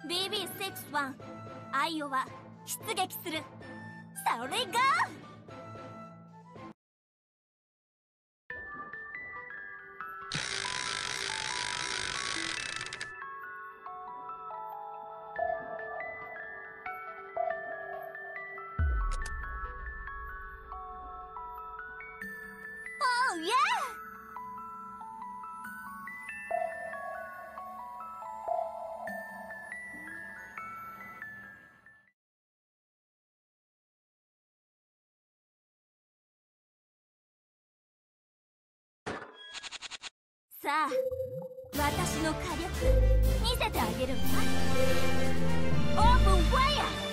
BB61 アイオワ出撃する。それがオーイエー。さあ、私の火力見せてあげるわ。オープンファイヤー。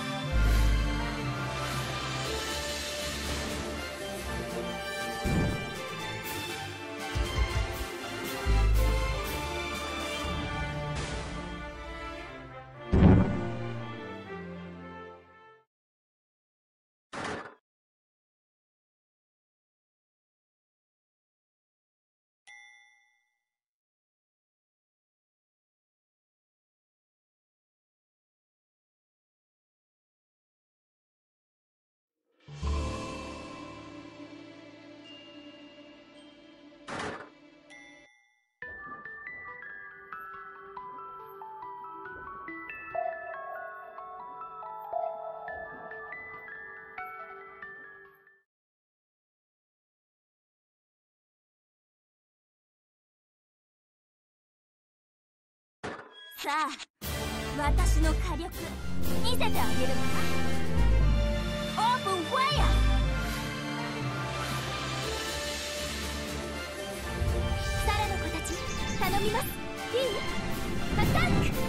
さあ、私の火力見せてあげるわ。オープンファイヤー。サラの子たち頼みます。いい？アタック。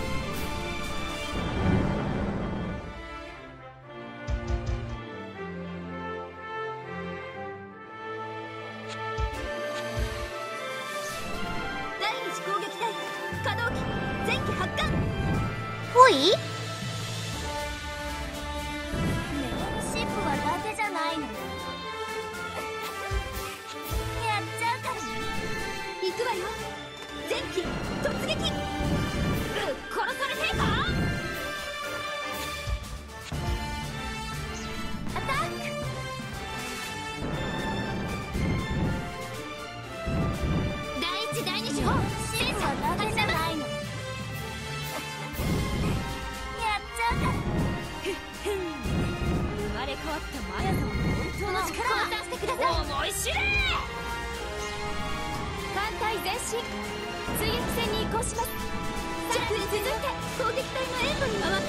第二次攻撃隊稼働機前期発艦。 ほい？ ネオシップは伊達じゃないのよ。やっちゃうからね。 行くわよ。前期突撃。ぶっ殺されてえか。 アタック。 第一第二次砲シップは伊達じゃないの。やっちゃうから。 生まれ変わったマヤ様の本当の力を出してください。思い知れ。艦隊前進、追撃戦に移行します。さらに続いて攻撃隊の援護に回って。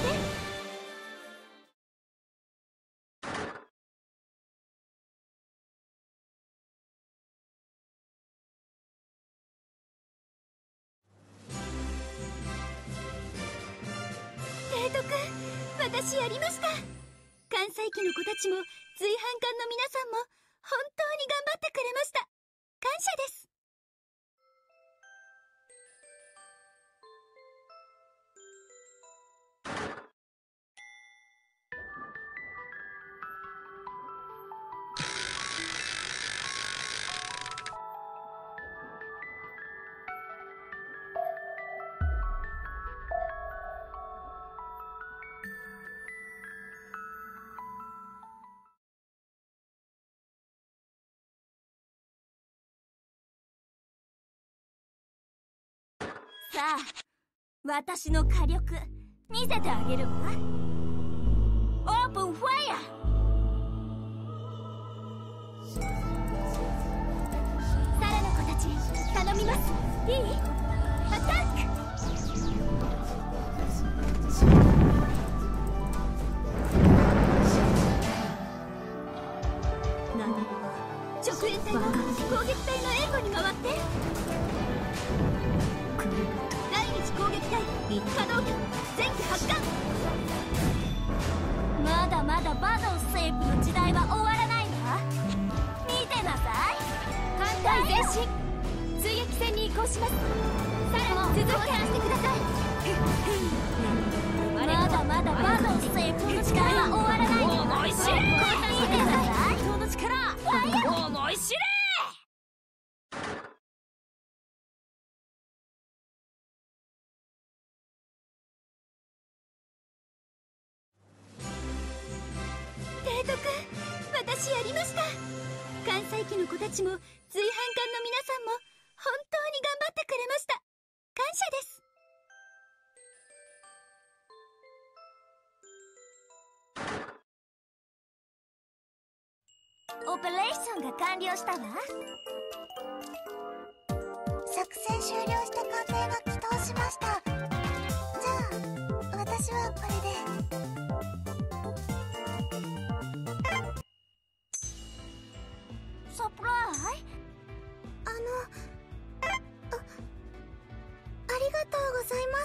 提督、私やりました。関西機の子たちも随伴艦の皆さんも本当に頑張ってくれました。感謝です。 さあ、私の火力見せてあげるわ。オープンファイヤー。 サラの子たち頼みます。いい？アタック。直援隊の攻撃隊の援護に回って。第二次攻撃隊稼働機前期発艦。 まだまだバドンセープの時代は終わらないわ。見てなさい。 艦隊前進、追撃戦に移行します。さらに続いてしてください。 まだまだバドンセープの時代は終わらないわ。 思い知れ。 見てなさい。その力思い知れ。 私やりました。関西機の子たちも随伴館の皆さんも本当に頑張ってくれました。感謝です。 オペレーションが完了したわ。 作戦終了した艦艇が帰投しました。じゃあ私はこれで。 サプライありがとうございます。